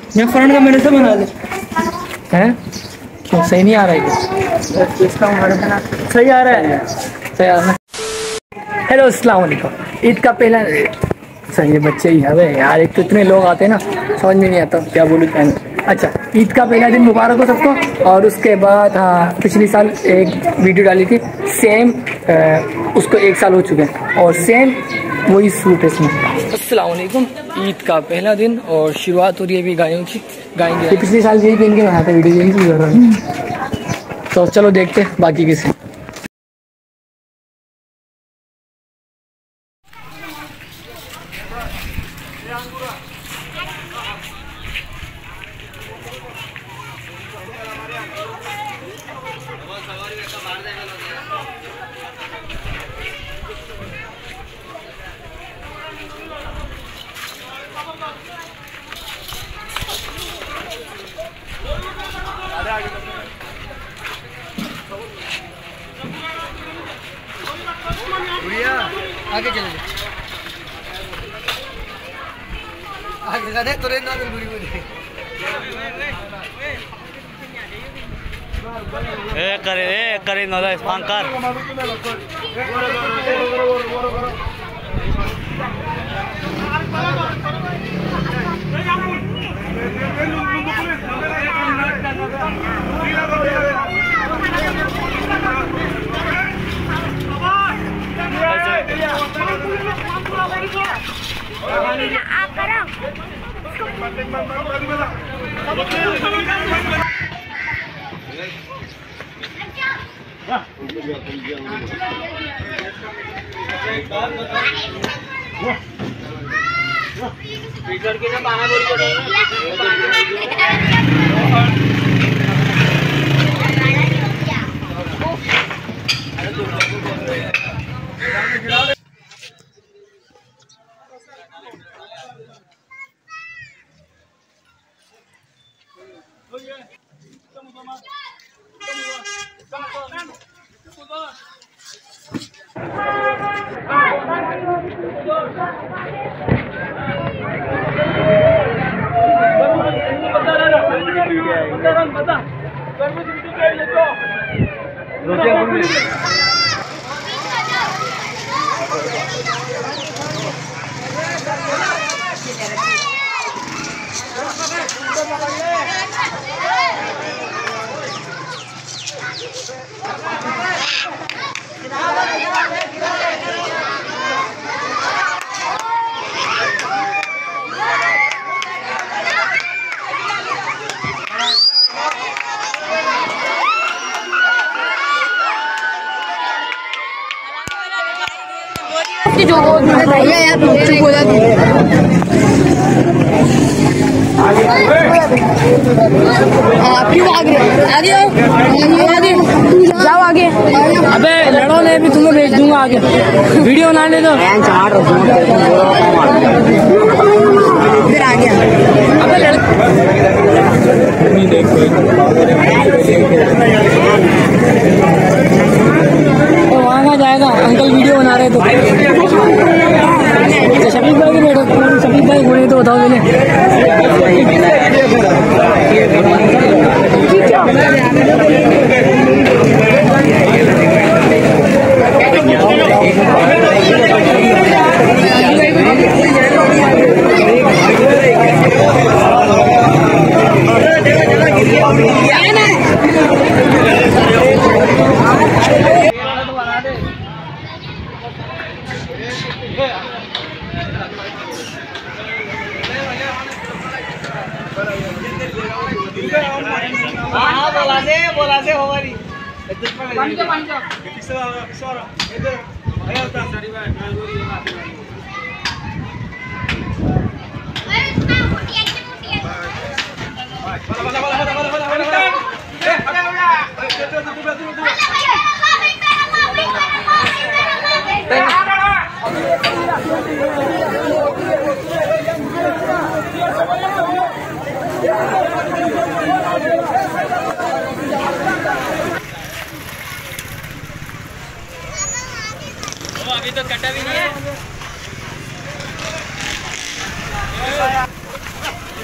मैं फ्रंट का मेरे से बना दे हैं। क्यों सही नहीं आ रहा है? इसका सही आ रहा है, सही आ रहा है। हेलो अस्सलाम वालेकुम। ईद का पहला सही है बच्चे ही है यार, एक तो इतने लोग आते हैं ना समझ में नहीं आता क्या बोलूँ क्या नहीं। अच्छा, ईद का पहला दिन मुबारक हो सबको। और उसके बाद हाँ, पिछले साल एक वीडियो डाली थी सेम, उसको 1 साल हो चुके हैं और सेम वही सूट है इसमें। अस्सलाम वालेकुम। ईद का पहला दिन और शुरुआत हो रही है अभी गायों की। गाएंगे पिछले साल यही पहन के बनाया था वीडियो, यही कर रहा है। तो चलो देखते हैं बाकी किसी। आगे चले आगे जाने तो रहना तो बुरी बुरी करे नदा स्पांकर जो यार चुप हो जा तू। क्यों आगे आगे आगे जाओ आगे। अबे लड़ो नहीं, भी तुम्हें भेज दूंगा आगे, वीडियो बनाने दो। फिर आ गया। अबे वहाँ कहाँ जाएगा, अंकल वीडियो बना रहे तो। शफीक भाई भी बैठो, शफीक भाई बोले तो बताओ बोला से हमारी अभी तो कटा भी नहीं है।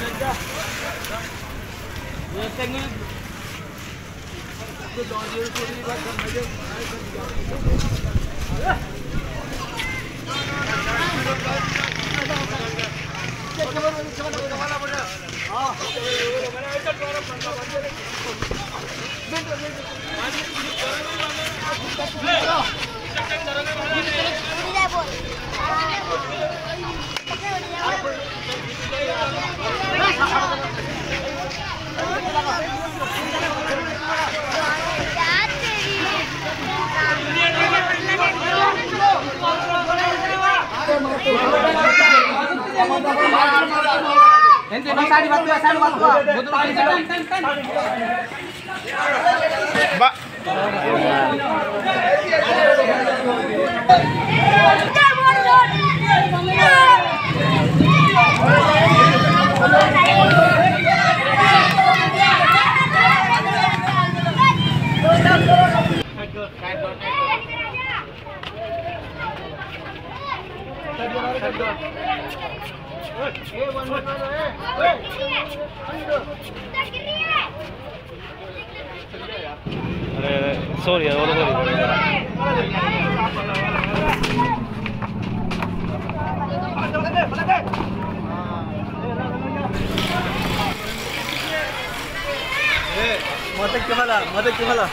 सॉरी यार मदद केला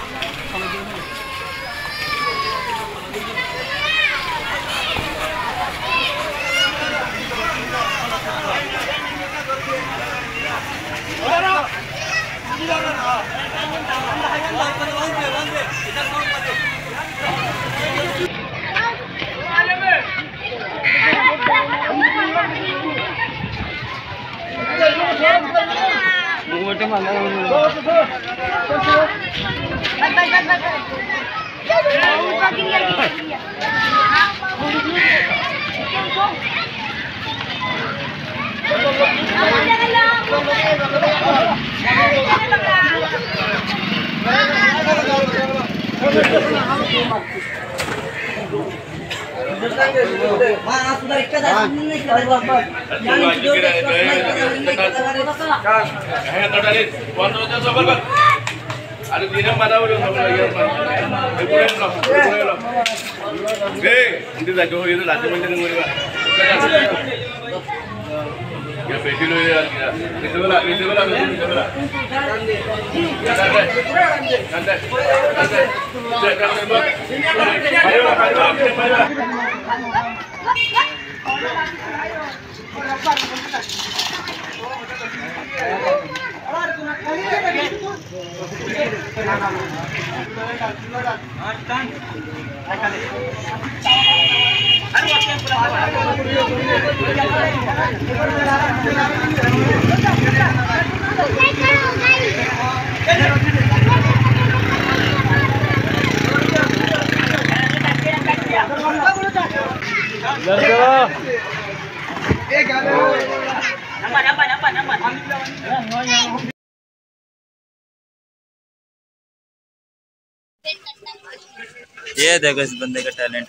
ये देखो इस बंदे का टैलेंट।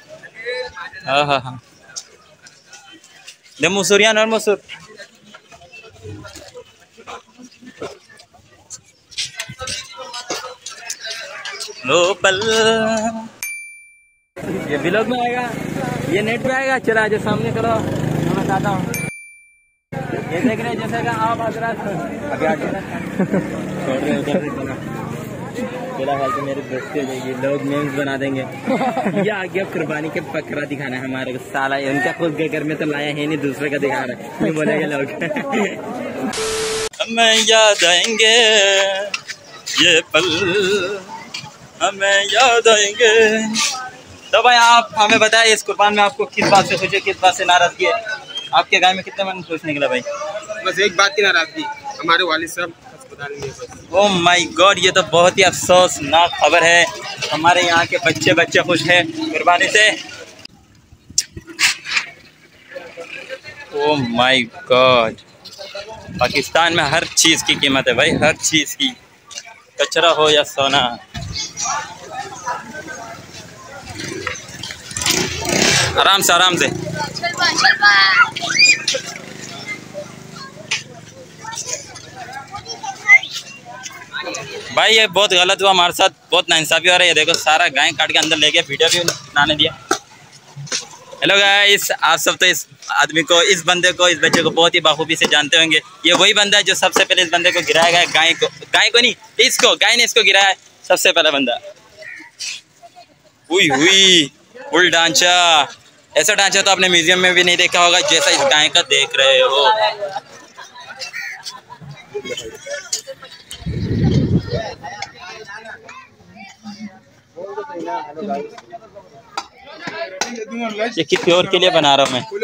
हाँ हाँ हाँ दे मसूरियान और मसूर पल ये व्लॉग में आएगा, ये नेट पे आएगा। चला आज सामने करो, मैं बताता हूँ। ये देख रहे हैं जैसे का आप हजरात अभी आगे छोड़ रहे उधर फिलहाल तो मेरे दोस्ती हो जाएगी, लोग मेम्स बना देंगे। ये आ गया कुर्बानी के बकरा दिखाना है हमारे को, साला उनका खुद के घर में तो लाया है नहीं, दूसरे का दिखा रहा है, नहीं बोलेंगे लोग। हमें याद आएंगे ये पल, हमें याद आएंगे। तो भाई आप हमें बताएं इस कुर्बान में आपको किस बात से खुशी, किस बात से नाराजगी है? आपके गाय में कितने मन खुश निकला भाई? बस एक बात की नाराजगी, हमारे वालिद साहब अस्पताल में बस। ओह माय गॉड, ये तो बहुत ही अफसोसनाक खबर है। हमारे यहाँ के बच्चे खुश हैं कुर्बानी से। ओह माय गॉड, पाकिस्तान में हर चीज़ की कीमत है भाई, हर चीज़ की, कचरा हो या सोना। आराम से आराम से। भाई ये बहुत गलत हुआ हमारे साथ, बहुत नाइंसाफी हो रही है। देखो सारा गाय काट के अंदर ले गया, वीडियो भी बनाने दिया। हेलो गाइस, आप सब तो इस आदमी को, इस बंदे को, इस बच्चे को बहुत ही बाखूबी से जानते होंगे। ये वही बंदा है जो सबसे पहले इस बंदे को गिराया गया, गाय को नहीं, इसको, गाय ने इसको गिराया है, सबसे पहला बंदा। हुई हुई फुल ढांचा, ऐसा ढांचा तो आपने म्यूजियम में भी नहीं देखा होगा जैसा इस गाय का देख रहे हो। ये किसी और के लिए बना रहा हूँ मैं।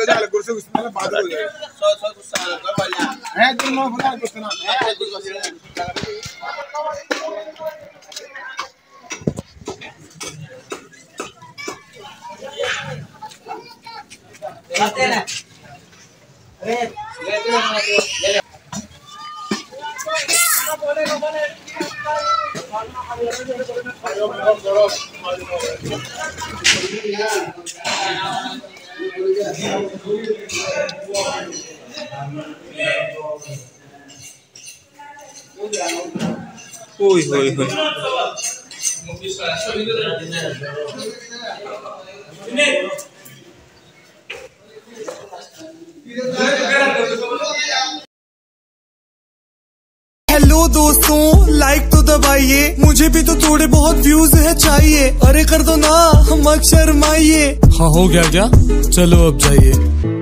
ओए होए होए, हेलो दोस्तों, लाइक तो दबाइए, मुझे भी तो थोड़े बहुत व्यूज है चाहिए। अरे कर दो ना, मत शर्माइए। हाँ हो गया क्या, चलो अब जाइए।